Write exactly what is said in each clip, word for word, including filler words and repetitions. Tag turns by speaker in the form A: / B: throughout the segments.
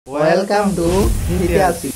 A: Welcome to Nityasi.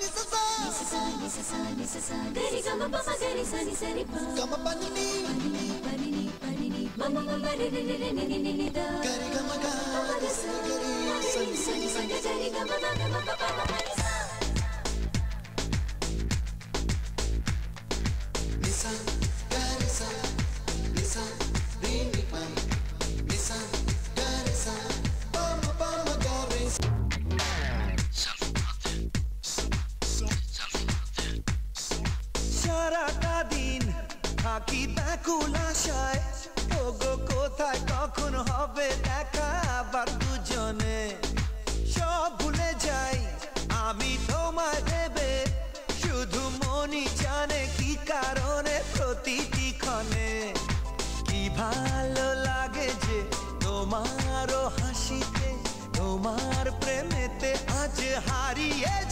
B: সারাটা দিন থাকি ব্যাকুল আশায়, ওগো কোথায় কখন হবে দেখা আবার দুজনে। সব ভুলে যাই আমি তোমায় ভেবে, শুধু মনই জানে কি কারণে প্রতিটি ক্ষণে। কি ভালো লাগে যে তোমারও হাসিতে, তোমার প্রেমেতে আজ হারিয়ে